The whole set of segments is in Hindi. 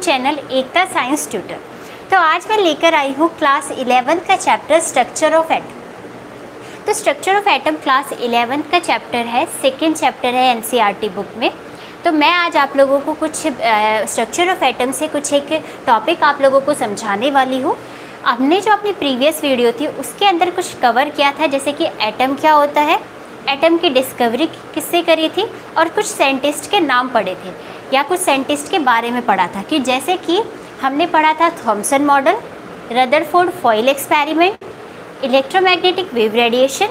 चैनल एकता साइंस ट्यूटर। तो आज मैं लेकर आई हूँ क्लास 11 का चैप्टर स्ट्रक्चर ऑफ एटम। तो स्ट्रक्चर ऑफ एटम क्लास 11 का चैप्टर है, सेकेंड चैप्टर है एनसीईआरटी बुक में। तो मैं आज आप लोगों को कुछ स्ट्रक्चर ऑफ एटम से कुछ एक टॉपिक आप लोगों को समझाने वाली हूँ। हमने जो अपनी प्रीवियस वीडियो थी उसके अंदर कुछ कवर किया था, जैसे कि एटम क्या होता है, एटम की डिस्कवरी किससे करी थी और कुछ साइंटिस्ट के नाम पढ़े थे या कुछ साइंटिस्ट के बारे में पढ़ा था। कि जैसे कि हमने पढ़ा था Thomson model, Rutherford foil experiment, electromagnetic wave radiation,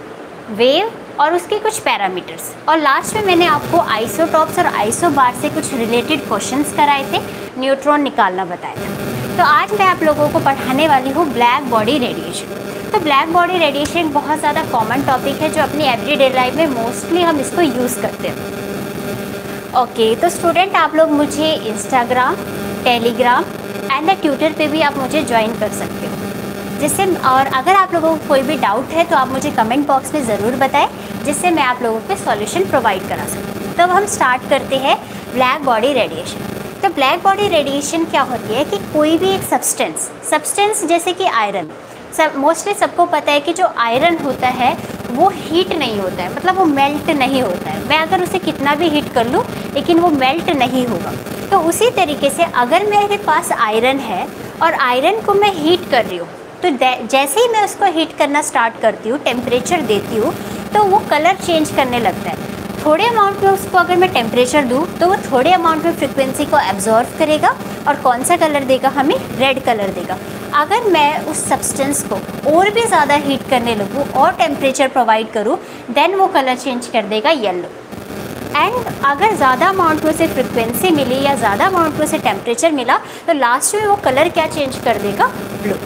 wave और उसके कुछ पैरामीटर्स, और लास्ट में मैंने आपको आइसोटॉप्स और आइसोबार से कुछ रिलेटेड क्वेश्चंस कराए थे, न्यूट्रॉन निकालना बताया था। तो आज मैं आप लोगों को पढ़ाने वाली हूँ ब्लैक बॉडी रेडिएशन। तो ब्लैक बॉडी रेडिएशन बहुत ज़्यादा कॉमन टॉपिक है जो अपनी एवरीडे लाइफ में मोस्टली हम इसको यूज़ करते हैं। ओके, तो स्टूडेंट आप लोग मुझे Instagram, Telegram and the tutor पे भी आप मुझे ज्वाइन कर सकते हो, जिससे और अगर आप लोगों को कोई भी डाउट है तो आप मुझे कमेंट बॉक्स में ज़रूर बताएं, जिससे मैं आप लोगों को सॉल्यूशन प्रोवाइड करा सकूँ। तो हम स्टार्ट करते हैं ब्लैक बॉडी रेडिएशन। तो ब्लैक बॉडी रेडिएशन क्या होती है कि कोई भी एक सब्सटेंस जैसे कि आयरन, मोस्टली सबको पता है कि जो आयरन होता है वो हीट नहीं होता है, मतलब वो मेल्ट नहीं होता है। मैं अगर उसे कितना भी हीट कर लूँ लेकिन वो मेल्ट नहीं होगा। तो उसी तरीके से अगर मेरे पास आयरन है और आयरन को मैं हीट कर रही हूँ, तो जैसे ही मैं उसको हीट करना स्टार्ट करती हूँ, टेम्परेचर देती हूँ, तो वो कलर चेंज करने लगता है। थोड़े अमाउंट में उसको अगर मैं टेम्परेचर दूँ तो वो थोड़े अमाउंट में फ्रिक्वेंसी को एब्जॉर्व करेगा और कौन सा कलर देगा, हमें रेड कलर देगा। अगर मैं उस सब्सटेंस को और भी ज़्यादा हीट करने लगूँ और टेम्परेचर प्रोवाइड करूँ, देन वो कलर चेंज कर देगा येलो। एंड अगर ज़्यादा अमाउंट में से फ्रिक्वेंसी मिली या ज़्यादा अमाउंट में से टेम्परेचर मिला तो लास्ट में वो कलर क्या चेंज कर देगा, ब्लू।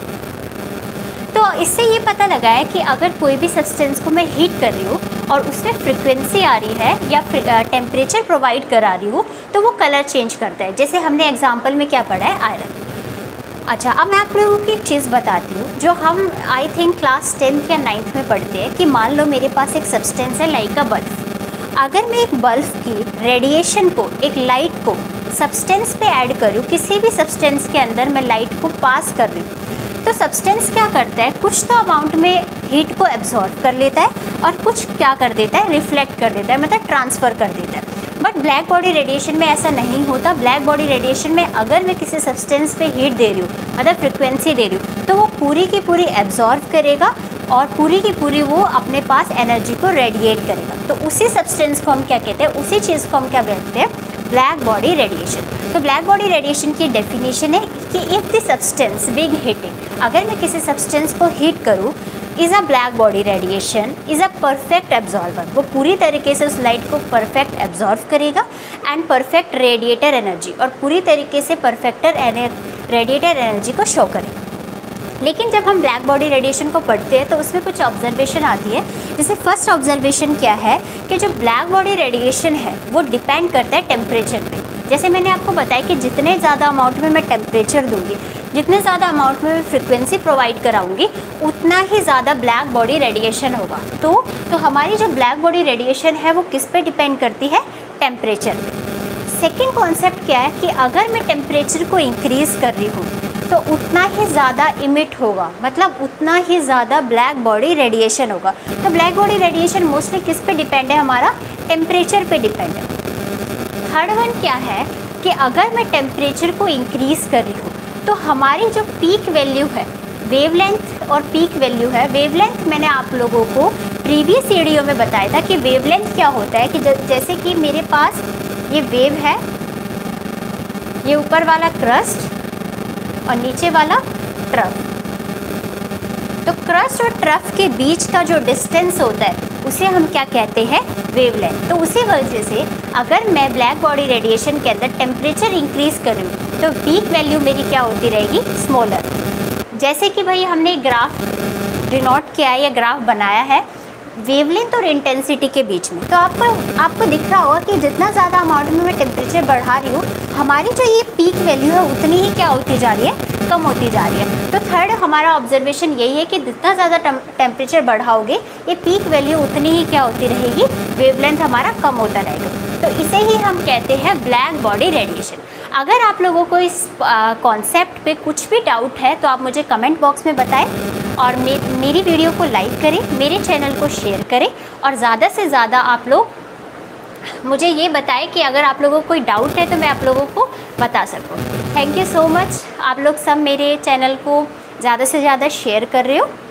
तो इससे ये पता लगा है कि अगर कोई भी सब्सटेंस को मैं हीट कर रही हूँ और उसमें फ्रिक्वेंसी आ रही है या टेम्परेचर प्रोवाइड करा रही हूँ तो वो कलर चेंज करता है। जैसे हमने एग्जाम्पल में क्या पढ़ा है, आयरन। अच्छा, अब मैं आप लोगों की एक चीज़ बताती हूँ जो हम आई थिंक क्लास 10th या 9th में पढ़ते हैं। कि मान लो मेरे पास एक सब्सटेंस है लाइक अ बल्ब। अगर मैं एक बल्ब की रेडिएशन को, एक लाइट को सब्सटेंस पे ऐड करूँ, किसी भी सब्सटेंस के अंदर मैं लाइट को पास कर रही हूँ, तो सब्सटेंस क्या करता है, कुछ तो अमाउंट में हीट को एब्जॉर्ब कर लेता है और कुछ क्या कर देता है, रिफ्लेक्ट कर देता है, मतलब ट्रांसफ़र कर देता है। बट ब्लैक बॉडी रेडिएशन में ऐसा नहीं होता। ब्लैक बॉडी रेडिएशन में अगर मैं किसी सब्सटेंस पे हीट दे रही हूँ, मतलब फ्रिक्वेंसी दे रही हूँ, तो वो पूरी की पूरी एब्जॉर्ब करेगा और पूरी की पूरी वो अपने पास एनर्जी को रेडिएट करेगा। तो उसी सब्सटेंस को हम क्या कहते हैं, उसी चीज़ को हम क्या कहते हैं, ब्लैक बॉडी रेडिएशन। तो ब्लैक बॉडी रेडिएशन की डेफिनेशन है कि if the substance being heated, अगर मैं किसी सब्सटेंस को हीट करूँ, is a black body radiation is a perfect absorber, वो पूरी तरीके से उस लाइट को परफेक्ट एब्जॉर्व करेगा एंड परफेक्ट रेडिएटर एनर्जी, और पूरी तरीके से रेडिएटर एनर्जी को शो करेगा। लेकिन जब हम ब्लैक बॉडी रेडिएशन को पढ़ते हैं तो उसमें कुछ ऑब्जर्वेशन आती है। जैसे फर्स्ट ऑब्जर्वेशन क्या है कि जो ब्लैक बॉडी रेडिएशन है वो डिपेंड करता है टेम्परेचर पे। जैसे मैंने आपको बताया कि जितने ज़्यादा अमाउंट में मैं टेम्परेचर दूंगी, जितने ज़्यादा अमाउंट में मैं फ्रिक्वेंसी प्रोवाइड कराऊंगी, उतना ही ज़्यादा ब्लैक बॉडी रेडिएशन होगा। तो हमारी जो ब्लैक बॉडी रेडिएशन है वो किस पे डिपेंड करती है, टेम्परेचर पे। सेकेंड कॉन्सेप्ट क्या है कि अगर मैं टेम्परेचर को इंक्रीज़ कर रही हूँ तो उतना ही ज़्यादा इमिट होगा, मतलब उतना ही ज़्यादा ब्लैक बॉडी रेडिएशन होगा। तो ब्लैक बॉडी रेडिएशन मोस्टली किस पे डिपेंड है, हमारा टेम्परेचर पे डिपेंड है। थर्ड वन क्या है कि अगर मैं टेम्परेचर को इंक्रीज़ कर रही हूँ तो हमारी जो पीक वैल्यू है, वेवलेंथ और पीक वैल्यू है। वेवलेंथ मैंने आप लोगों को प्रीवियस वीडियो में बताया था कि वेवलेंथ क्या होता है। कि जैसे कि मेरे पास ये वेव है, ये ऊपर वाला क्रस्ट और नीचे वाला ट्रफ। तो क्रस्ट और ट्रफ के बीच का जो डिस्टेंस होता है उसे हम क्या कहते हैं, वेवलेंथ। तो उसी वजह से अगर मैं ब्लैक बॉडी रेडिएशन के अंदर टेम्परेचर इंक्रीज़ करूँ तो पीक वैल्यू मेरी क्या होती रहेगी, स्मॉलर। जैसे कि भाई हमने ग्राफ डिनोट किया है या ग्राफ बनाया है वेवलेंथ और इंटेंसिटी के बीच में। तो आपको दिख रहा होगा कि जितना ज़्यादा अमाउंट में मैं टेम्परेचर बढ़ा रही हूँ, हमारी जो ये पीक वैल्यू है उतनी ही क्या होती जा रही है, कम होती जा रही है। तो थर्ड हमारा ऑब्जर्वेशन यही है कि जितना ज़्यादा टेम्परेचर बढ़ाओगे ये पीक वैल्यू उतनी ही क्या होती रहेगी, वेवलेंथ हमारा कम होता रहेगा। तो इसे ही हम कहते हैं ब्लैक बॉडी रेडिएशन। अगर आप लोगों को इस कॉन्सेप्ट पे कुछ भी डाउट है तो आप मुझे कमेंट बॉक्स में बताएं और मेरी वीडियो को लाइक करें, मेरे चैनल को शेयर करें और ज़्यादा से ज़्यादा आप लोग मुझे ये बताएं कि अगर आप लोगों को कोई डाउट है तो मैं आप लोगों को बता सकूं। Thank you so much. आप लोग सब मेरे चैनल को ज़्यादा से ज़्यादा शेयर कर रहे हो।